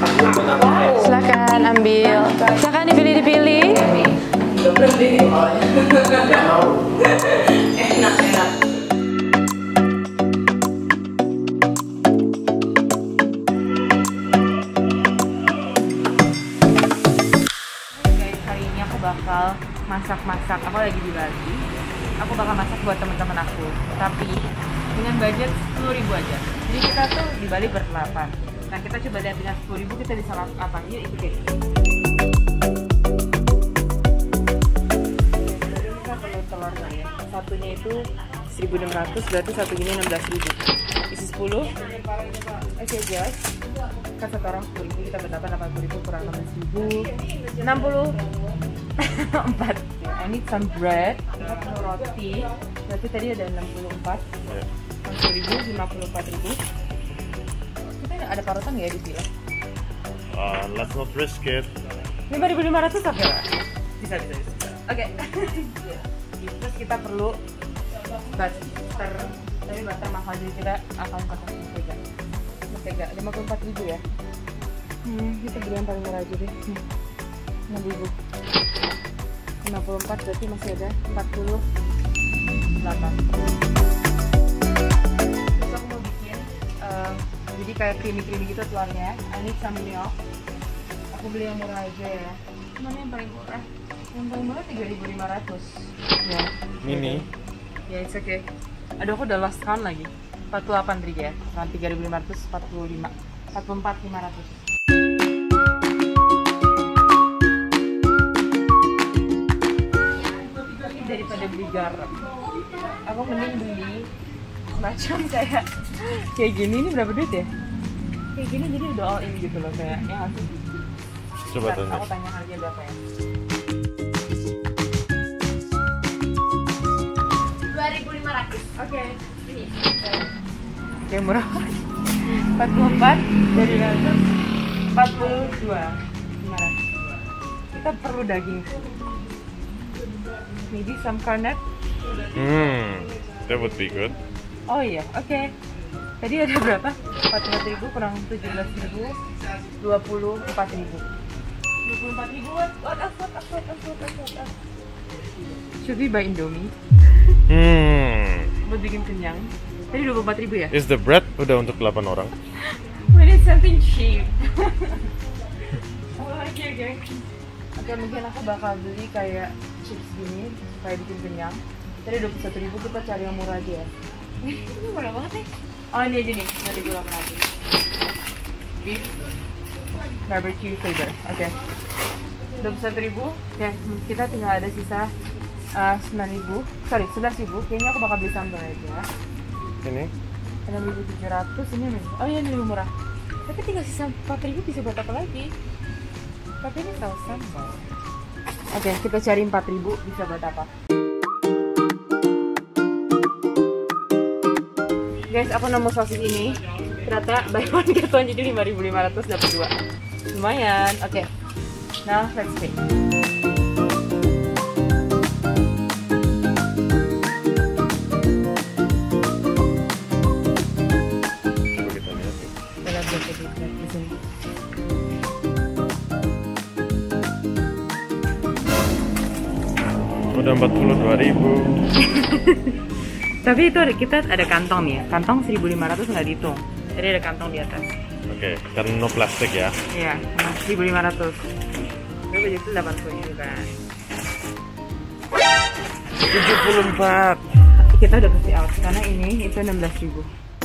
Silakan ambil. Silakan dipilih-dipilih. Enak. Hari ini aku bakal masak. Aku lagi di Bali. Aku bakal masak buat teman-teman aku. Tapi dengan budget 10.000 aja. Jadi kita tuh di Bali berdelapan. Nah kita coba lihat dengan 10.000 kita bisa apa? Yuk ikutin. Kita perlu telur kali ya. Satunya itu 1.600, berarti satu gini 16.000. Isi 10. Oke guys. Kan satu orang 10.000, kita berdapat 80.000 kurang 16.000. 60. 4. I need some bread. Kita perlu roti. Berarti tadi ada 64. 60.000, 54.000. Kita ada parutan nggak ya di sini? Let's not risk it. 5.500 oke lah. Bisa. Oke. Terus kita perlu butter. Tapi butter mahal jadi kita akan pakai mentega. 54.000 ya. Kita beli yang paling murah aja deh. 6.000. 54 berarti masih ada 48. Terus aku mau bikin jadi kayak creamy gitu telurnya. I need some milk. Aku beli yang murah aja ya. Mana yang paling murah? Yang paling murah 3.500 ya. Mini. Ya it's okay. Aduh aku udah lost count lagi. 48 ya. 3.500, 45, 44.500. Daripada beli garam, aku mending beli macam kayak gini. Ini berapa duit ya? Kayak gini jadi udah all in gitu loh kayak yang harus gitu. Coba tunjuk. Aku tanya harga berapa ya? 2.500. Oke. Ini. Oke murah. 44 dari 42. 500. Kita perlu daging. Maybe some cornet. That would be good. Oh iya, oke. Tadi ada berapa? 44.000 kurang 17.000, 24.000. 24.000 what? Should we buy Indomie? Buat bikin kenyang. Tadi 24.000 ya? Is the bread udah untuk 8 orang? We need something cheap. Oke. Oke, mungkin aku bakal beli kayak chips gini supaya bikin kenyang. Tadi 21.000, kita cari yang murah aja ya. Ini murah banget nih. Oh ini aja nih, 2.800. Beef barbecue flavor. Oke. 21.000. Ya, kita tinggal ada sisa 9.000. Sorry, 11.000. Kayaknya aku bakal beli sambal aja. Ini? 6.700 ini nih. Oh iya ini lebih murah. Tapi tinggal sisa 4.000 bisa buat apa lagi? Tapi ini saus sambal. Oke, kita cari 4.000 bisa buat apa? Guys, aku nemu sosis ini. Ternyata buy one get one jadi 5.500 dapat 2. Lumayan. Oke. Now let's see. Coba kita lihat. Di sini. Udah 42.000. Tapi itu kita ada kantong nih ya. Kantong 1.500 nggak dihitung. Jadi ada kantong di atas. Oke, karena no plastik ya. Iya, 1.500. Tapi budget itu 80 kan. 74. Kita udah kasih out karena ini itu 16.000.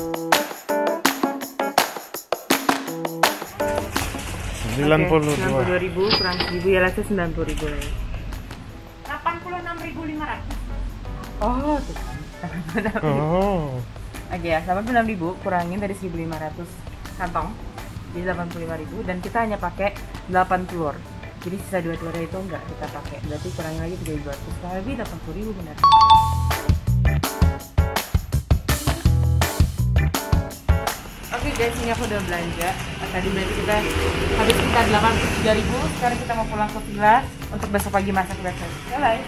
92.000 kurang 1.000 ya lah 90.000 ya. 86.500. Oh, tuh kan. Oh. Oke ya, 86.000 kurangin dari 1.500 kantong. Jadi 85.000 dan kita hanya pakai 8 telur. Jadi sisa 2 telur itu enggak kita pakai. Berarti kurangin lagi 3.200. Kurang lebih 80.000 benar. Oke guys, ini aku udah belanja. Tadi berarti kita habis sekitar 83.000. Sekarang kita mau pulang ke villa untuk besok pagi masak breakfast. Bye.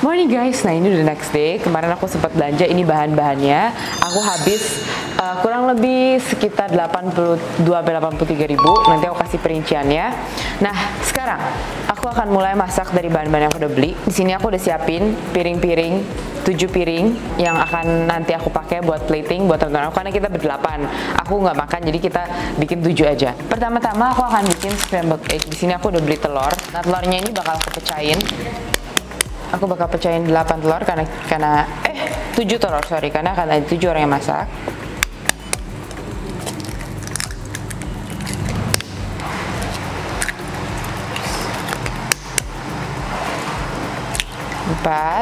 Morning guys, nah ini udah next day. Kemarin aku sempat belanja, ini bahan-bahannya. Aku habis kurang lebih sekitar 82-83 ribu. Nanti aku kasih perinciannya. Nah, sekarang aku akan mulai masak dari bahan-bahan yang aku udah beli. Di sini aku udah siapin piring-piring, 7 piring yang akan nanti aku pakai buat plating buat teman-teman aku, karena kita berdelapan. Aku nggak makan, jadi kita bikin 7 aja. Pertama-tama aku akan bikin scrambled egg. Di sini aku udah beli telur. Nah, telurnya ini bakal aku pecahin. Aku bakal pecahin 8 telur karena 7 telur, sorry, karena akan ada 7 orang yang masak. Empat,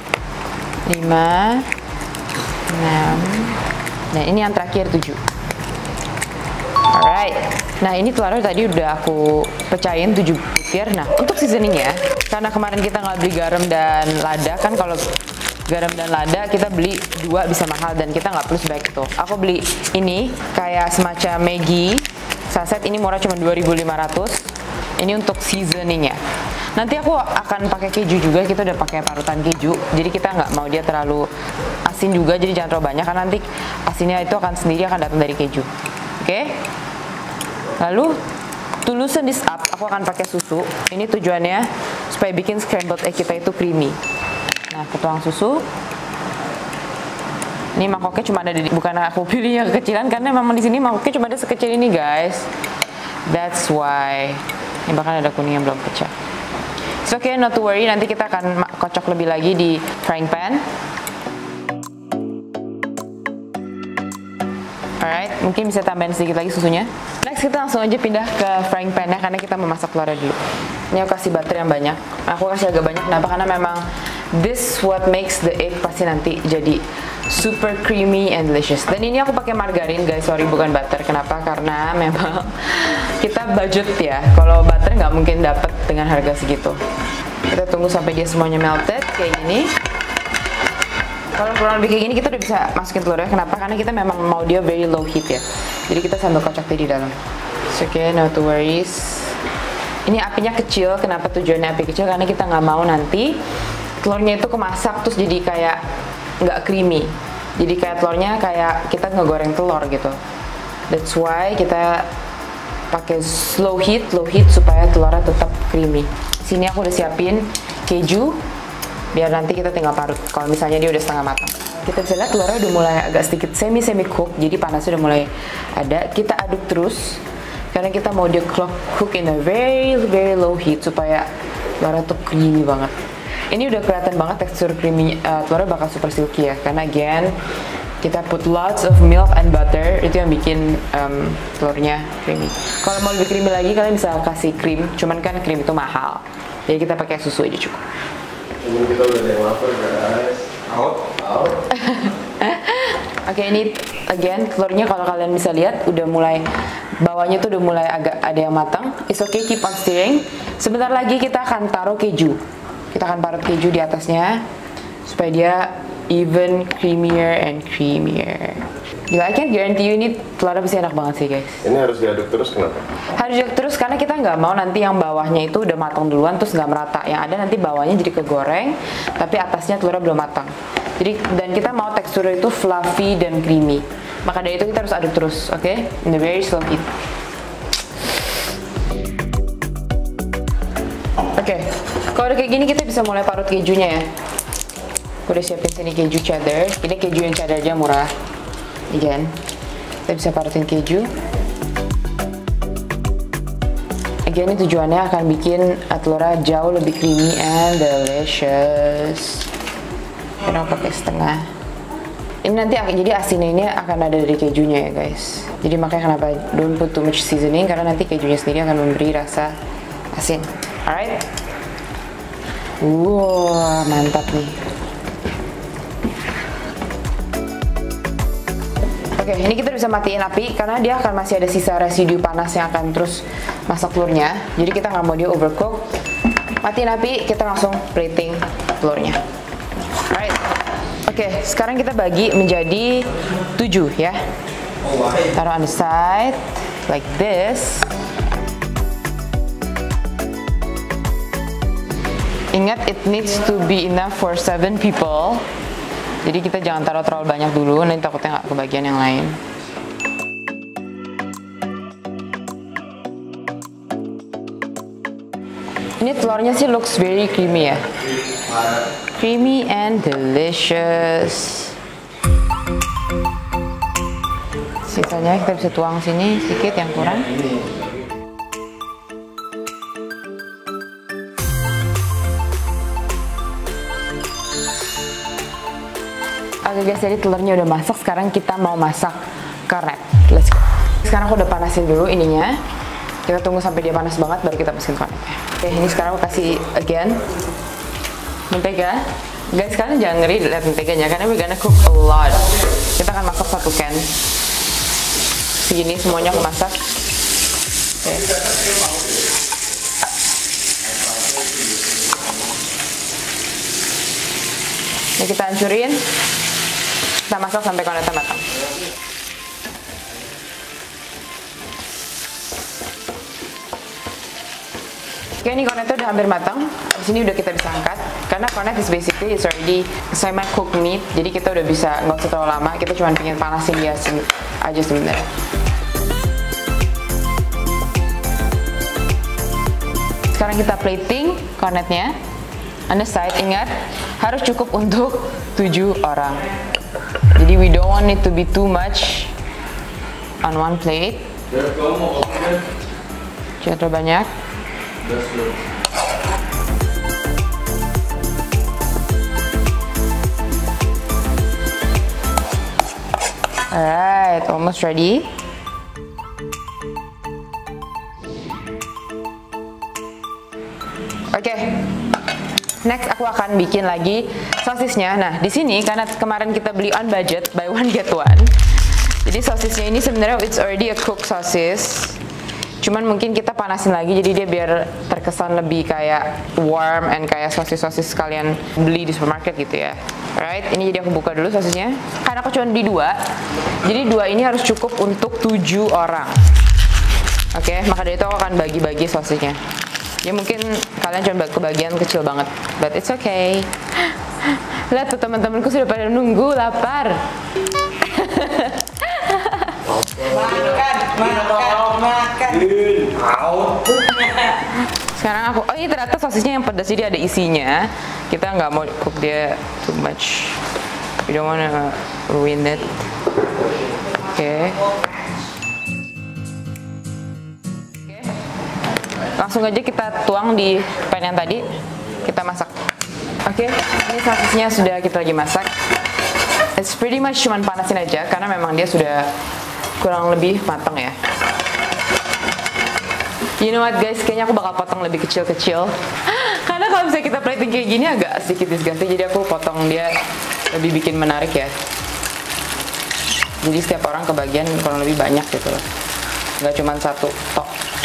5, 6, dan ini yang terakhir 7. Alright, nah ini telurnya tadi udah aku pecahin 7 butir. Nah, untuk seasoningnya, karena kemarin kita nggak beli garam dan lada, kan kalau garam dan lada kita beli 2 bisa mahal dan kita nggak plus back tuh. Aku beli ini kayak semacam Maggi saset, ini murah cuma 2.500. Ini untuk seasoningnya. Nanti aku akan pakai keju juga, kita udah pakai parutan keju, jadi kita nggak mau dia terlalu asin juga, jadi jangan terlalu banyak karena nanti asinnya itu akan sendiri akan datang dari keju. Oke? Lalu to loosen this up, aku akan pakai susu. Ini tujuannya supaya bikin scrambled egg kita itu creamy. Nah, aku tuang susu. Ini mangkoknya cuma ada bukan aku pilih yang kekecilan karena memang di sini mangkoknya cuma ada sekecil ini, guys. That's why. Ini bahkan ada kuning yang belum pecah. It's okay, not to worry. Nanti kita akan kocok lebih lagi di frying pan. Alright, mungkin bisa tambahin sedikit lagi susunya. Next kita langsung aja pindah ke frying pan-nya karena kita mau masak telurnya dulu. Ini aku kasih butter yang banyak. Aku kasih agak banyak, kenapa? Karena memang this what makes the egg pasti nanti jadi super creamy and delicious. Dan ini aku pakai margarin, guys, sorry bukan butter. Kenapa? Karena memang kita budget ya. Kalau butter nggak mungkin dapat dengan harga segitu. Kita tunggu sampai dia semuanya melted kayak gini. Kalau kurang lebih kayak gini kita udah bisa masukin telurnya. Kenapa? Karena kita memang mau dia very low heat ya. Jadi kita sambil kocok di dalam. It's okay, no to worries. Ini apinya kecil. Kenapa tujuannya api kecil? Karena kita nggak mau nanti telurnya itu kemasak terus jadi kayak nggak creamy. Jadi kayak telurnya kayak kita ngegoreng telur gitu. That's why kita pakai low heat supaya telurnya tetap creamy. Sini aku udah siapin keju. Biar nanti kita tinggal parut kalau misalnya dia udah setengah matang. Kita bisa lihat telurnya udah mulai agak sedikit semi cook, jadi panasnya udah mulai ada. Kita aduk terus karena kita mau dia cook in a very low heat supaya telurnya tuh creamy banget. Ini udah kelihatan banget tekstur creamy, telurnya bakal super silky ya, karena again kita put lots of milk and butter, itu yang bikin telurnya creamy. Kalau mau lebih creamy lagi kalian bisa kasih krim, cuman kan krim itu mahal, jadi kita pakai susu aja cukup. Ini kita udah ada yang lapar, guys. Out. Oke, ini again telurnya kalau kalian bisa lihat udah mulai bawahnya tuh udah mulai agak ada yang matang. It's okay, keep on stirring. Sebentar lagi kita akan taruh keju. Kita akan parut keju di atasnya supaya dia even creamier and creamier. Gila, I can guarantee you ini telurnya pasti enak banget sih, guys. Ini harus diaduk terus, kenapa? Harus diaduk terus karena kita nggak mau nanti yang bawahnya itu udah matang duluan terus nggak merata. Yang ada nanti bawahnya jadi kegoreng, tapi atasnya telurnya belum matang. Jadi dan kita mau teksturnya itu fluffy dan creamy. Maka dari itu kita harus aduk terus, oke? In the very slow heat. Oke, kalau udah kayak gini kita bisa mulai parut kejunya ya. Aku udah siapin sini keju cheddar. Ini keju yang cheddar aja murah. Again, kita bisa parutin keju. Again, ini tujuannya akan bikin telurnya jauh lebih creamy and delicious. Kita pakai setengah. Ini nanti jadi asinnya ini akan ada dari kejunya ya, guys. Jadi makanya kenapa don't put too much seasoning, karena nanti kejunya sendiri akan memberi rasa asin. Alright. Wow, mantap nih. Oke, ini kita bisa matiin api karena dia akan masih ada sisa residu panas yang akan terus masak telurnya. Jadi kita nggak mau dia overcook. Matiin api, kita langsung plating telurnya. Alright. Oke, sekarang kita bagi menjadi 7 ya. Taruh on the side like this. Ingat, it needs to be enough for 7 people. Jadi kita jangan taruh terlalu banyak dulu, nanti takutnya nggak kebagian yang lain. Ini telurnya sih looks very creamy ya. Creamy and delicious. Sisanya kita bisa tuang sini sedikit yang kurang. Oke guys, jadi telurnya udah masak. Sekarang kita mau masak kornet. Let's go. Sekarang aku udah panasin dulu ininya. Kita tunggu sampai dia panas banget baru kita masukin kornetnya. Oke, ini sekarang aku kasih again mentega. Guys, kalian jangan ngeri lihat menteganya karena we're gonna cook a lot. Kita akan masak 1 can. Segini semuanya aku masak. Oke. Ini kita hancurin. Kita masak sampai kornetnya matang. Oke, ini kornetnya udah hampir matang. Di sini udah kita bisa angkat. Karena kornet is basically it's already semi-cooked meat. Jadi kita udah bisa, nggak usah terlalu lama. Kita cuma pengen panasin dia aja sebentar. Sekarang kita plating kornetnya. On the side, ingat, harus cukup untuk 7 orang. Jadi we don't want it to be too much on one plate. Jangan terlalu banyak. Alright, almost ready. Oke, next aku akan bikin lagi sosisnya. Nah, di sini karena kemarin kita beli on budget, buy one get one. Jadi sosisnya ini sebenarnya it's already a cooked sosis. Cuman mungkin kita panasin lagi jadi dia biar terkesan lebih kayak warm and kayak sosis-sosis kalian beli di supermarket gitu ya. Alright, ini jadi aku buka dulu sosisnya. Karena aku cuma beli 2, jadi 2 ini harus cukup untuk 7 orang. Oke, maka dari itu aku akan bagi-bagi sosisnya. Ya mungkin kalian cuma kebagian kecil banget, but it's okay. Lihat tuh teman-temanku sudah pada nunggu, lapar. Makan. Sekarang aku, oh ini ternyata sosisnya yang pedas jadi ada isinya. Kita nggak mau cook dia too much. We don't wanna ruin it. Oke. Langsung aja kita tuang di pan yang tadi kita masak. Oke, ini sosisnya sudah kita lagi masak. It's pretty much cuman panasin aja karena memang dia sudah kurang lebih matang ya. You know what guys, kayaknya aku bakal potong lebih kecil-kecil. Karena kalau misalnya kita plating kayak gini agak sedikit disgusting, jadi aku potong dia lebih bikin menarik ya. Jadi setiap orang kebagian kurang lebih banyak gitu loh. Nggak cuma 1 tok.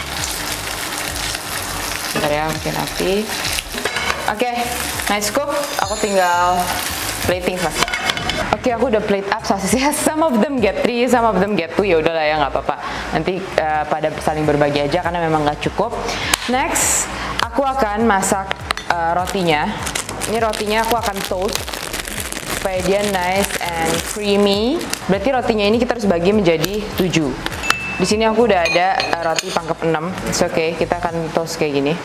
Bentar ya, mungkin api. Oke, nice cook. Aku tinggal plating saja. Oke, aku udah plate up sosisnya. Some of them get 3, some of them get 2. Ya udahlah ya, nggak apa-apa. Nanti pada saling berbagi aja karena memang nggak cukup. Next, aku akan masak rotinya. Ini rotinya aku akan toast supaya dia nice and creamy. Berarti rotinya ini kita harus bagi menjadi 7. Di sini aku udah ada roti pangkep 6. It's okay, kita akan toast kayak gini.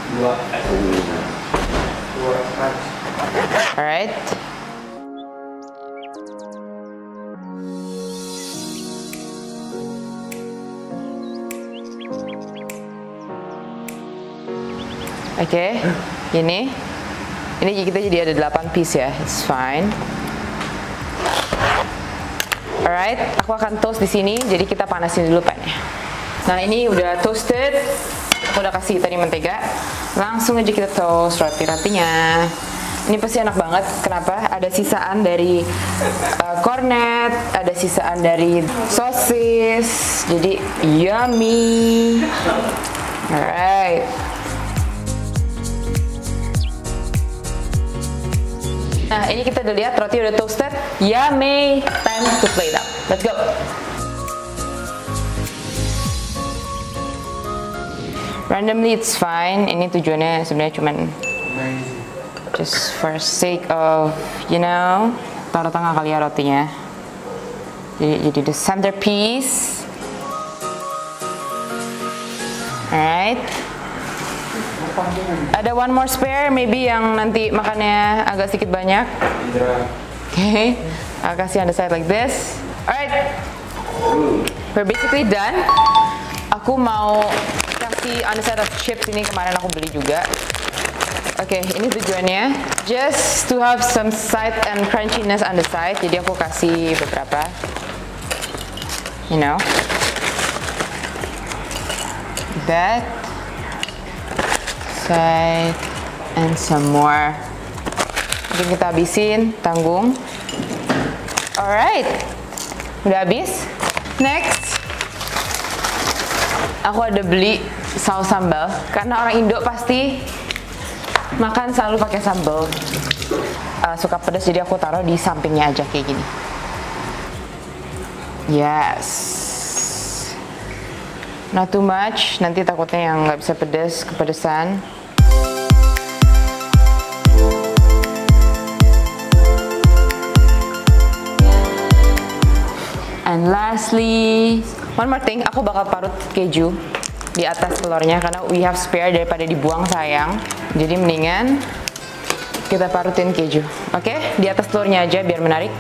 Alright. Oke, gini. Ini kita jadi ada 8 piece ya, it's fine. Alright, aku akan toast di sini, jadi kita panasin dulu pannya. Nah ini udah toasted, aku udah kasih tadi mentega. Langsung aja kita toast roti-rotinya. Ini pasti enak banget. Kenapa? Ada sisaan dari kornet, ada sisaan dari sosis, jadi yummy. Alright. Nah, ini kita udah lihat roti udah toasted. Yummy! Time to plate up. Let's go! Randomly it's fine. Ini tujuannya sebenarnya cuman just for sake of, you know, taruh tengah kali ya rotinya. Jadi the centerpiece. Alright. Ada one more spare, maybe yang nanti makannya agak sedikit banyak. Okay, I'll kasih on the side like this. Alright, we're basically done. Aku mau kasih on the side of chips ini, kemarin aku beli juga. Oke, ini tujuannya just to have some side and crunchiness on the side. Jadi aku kasih beberapa, you know, that side and some more. Mungkin kita habisin, tanggung. Alright, udah habis. Next, aku ada beli saus sambal karena orang Indo pasti makan selalu pakai sambal. Suka pedas, jadi aku taruh di sampingnya aja kayak gini. Yes, not too much, nanti takutnya yang nggak bisa pedas kepedesan. And lastly, one more thing, aku bakal parut keju di atas telurnya karena we have spare daripada dibuang, sayang. Jadi mendingan kita parutin keju. Oke, di atas telurnya aja biar menarik.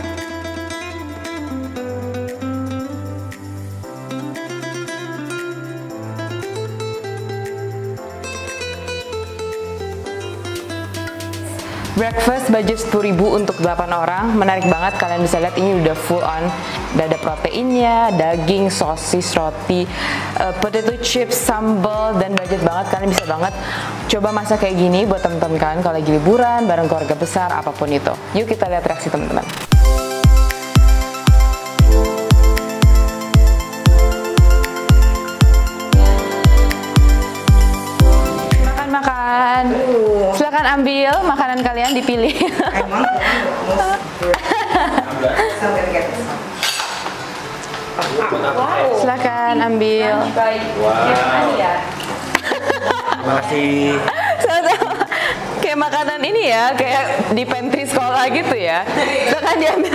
Breakfast budget 10.000 untuk 8 orang, menarik banget. Kalian bisa lihat ini udah full on, udah ada proteinnya, daging, sosis, roti, potato chips, sambal, dan budget banget. Kalian bisa banget coba masak kayak gini buat teman-teman kalian kalau lagi liburan bareng keluarga besar, apapun itu. Yuk kita lihat reaksi teman-teman. Makan. Silakan ambil makanan kalian, dipilih. Silakan ambil. Terima kasih. Kayak makanan ini ya, kayak di pantry sekolah gitu ya. Silakan diambil.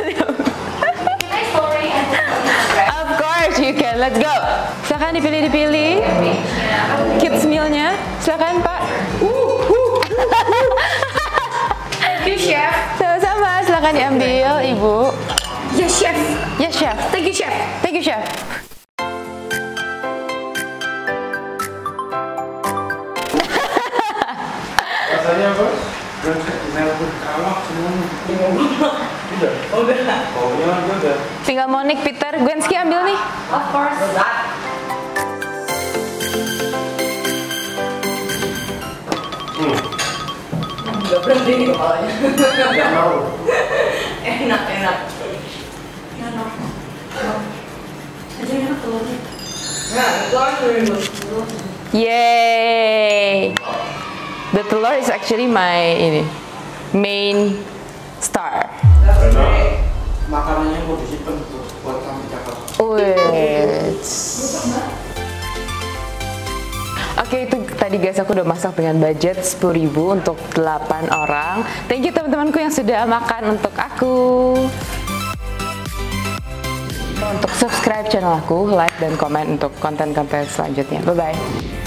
Of course you can. Let's go. Silakan dipilih. Kids mealnya. Silakan Pak. Thank you, Chef. Sama-sama. Silakan diambil, Ibu. Yes, Chef. Yes, Chef. Thank you, Chef. Thank you, Chef. Rasanya apa? Udah. Tinggal Monik, Peter, Gwenski ambil nih. Of course. Gak berhenti kepalanya. Gak mau. Enak. Enak. Aja enak telurnya. Nah, telur dulu. Yay! The telur is actually my main star. Karena makanannya mau disimpan tuh buat sampai Jakarta. Wait. Oke, itu tadi guys aku udah masak dengan budget 10.000 untuk 8 orang. Thank you teman-temanku yang sudah makan untuk aku. Untuk subscribe channel aku, like dan komen untuk konten-konten selanjutnya. Bye bye.